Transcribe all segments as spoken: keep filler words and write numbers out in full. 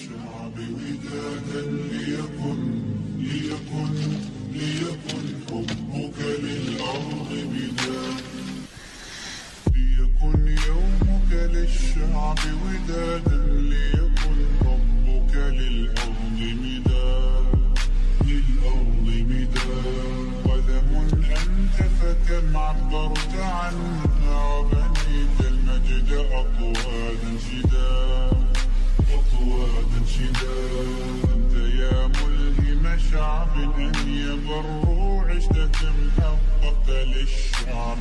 للشعب ودادا ليكن ليكن ليكن حبك للأرض بداد. ليكن يومك للشعب ودادا ليكن ربك للأرض مداد. للأرض مداد. قدم أنت فكم عبرت عنها وبنيت المجد أطوادا شداد. أطوادا شداد. أنت يا ملهم شعب أن يبروا عشت كم حققت للشعب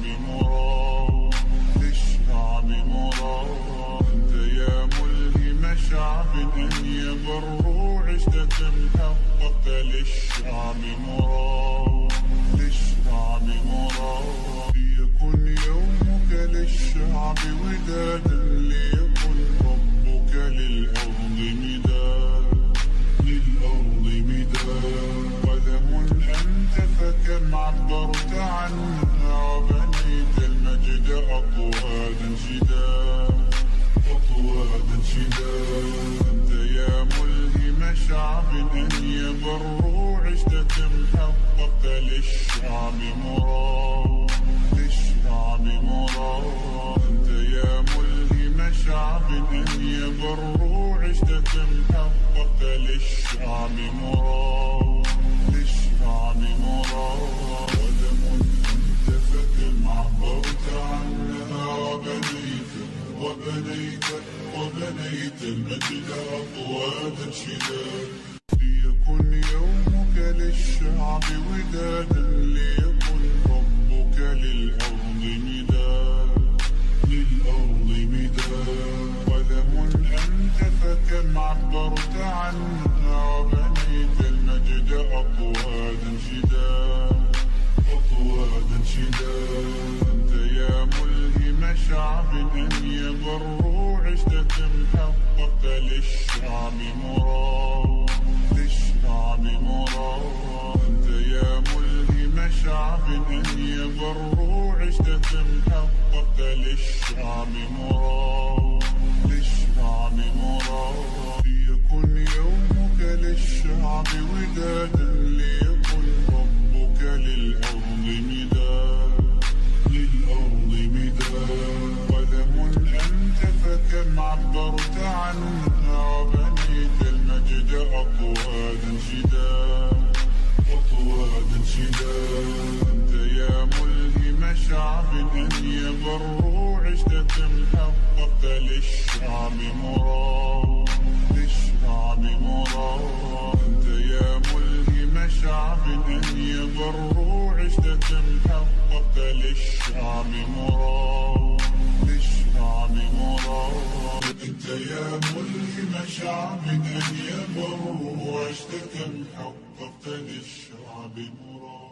مراد. للشعب مراد. أنت يا ملهم شعب أن يبروا عشت كم حققت للشعب مراد. للشعب مراد. ليكن يومك للشعب ودادا ليكن ربك للأرض مداد. للأرض مداد. قدم أنت فكم عبرت عنها وبنيت المجد أطوادا شداد. أطوادا شداد. أنت يا ملهم شعب أن يبروا عشت كم حققت للشعب مراد. للشعب مراد. أنت يا ملهم شعب أن يبروا عشت كم حققت للشعب مراد. للشعب مراد. قدم أنت فكم عبرت عنها وبنيت وبنيت وبنيت المجد أطوادا شداد. ليكن يومك للشعب ودادا ليكن ربك للأرض مداد. للأرض مداد. قدم أنت فكم عبرت عنها وبنيت المجد أطوادا شداد. أطوادا شداد. أنت يا ملهم شعب أن يبروا عشت كم حققت للشعب مراد. للشعب مراد. أنت يا ملهم شعب أن يبروا عشت كم حققت للشعب مراد. للشعب مراد. ليكن يومك للشعب ودادا ليكن ربك للأرض مداد. للأرض مداد. قدم أنت فكم عبرت عنها وبنيت المجد أطوادا شداد. أطوادا شداد. أنت يا ملهم شعب أن يبروا عشت كم حققت للشعب مراد. للشعب مراد. أنت يا ملهم شعب أن يبروا عشت كم حققت للشعب مراد. للشعب مراد. أنت يا ملهم شعب أن يبروا عشت كم حققت للشعب مراد.